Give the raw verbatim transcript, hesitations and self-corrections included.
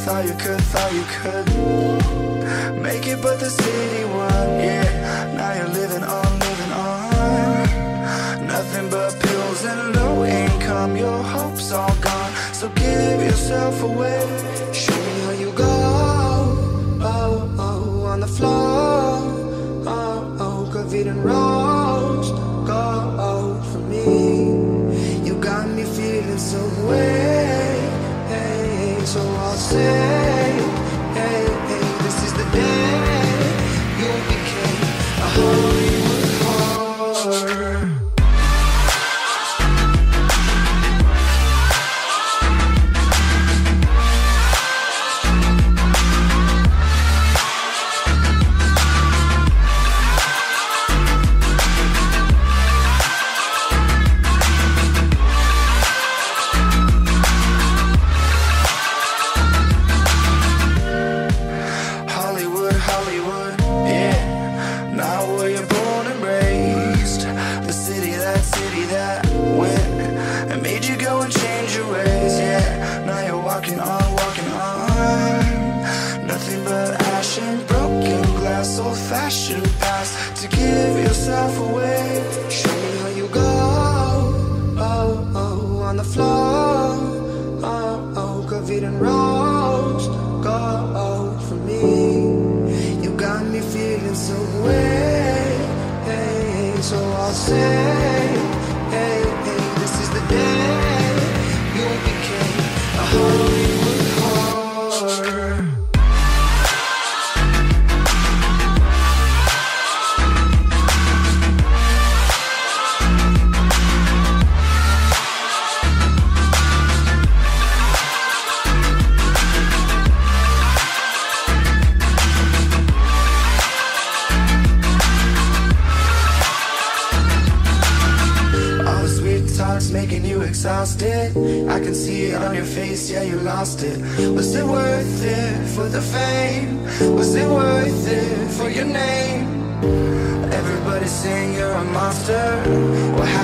thought you could, thought you could make it, but the city won, yeah. Now you're living on, living on nothing but pills and low income. Your hope's all gone, so give yourself away. Show me how you go, oh, oh, on the floor, oh, oh, covered in rose gold for me. You got me feeling some way, hey, so I'll say, hey, hey, this is the day you became a Hollywood whore. Old-fashioned past to give yourself away. Show me how you go, oh, oh, on the floor, oh, oh, covered in rose gold for me. You got me feeling some way, hey, so I'll say, hey, hey, this is the day you became a Hollywood whore. Making you exhausted, I can see it on your face, yeah, you lost it. Was it worth it for the fame? Was it worth it for your name? Everybody's saying you're a monster. Well, how